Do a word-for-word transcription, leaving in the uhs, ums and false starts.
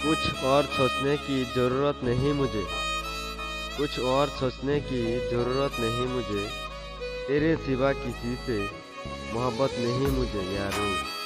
कुछ और सोचने की ज़रूरत नहीं मुझे, कुछ और सोचने की ज़रूरत नहीं मुझे, तेरे सिवा किसी से मोहब्बत नहीं मुझे यारो।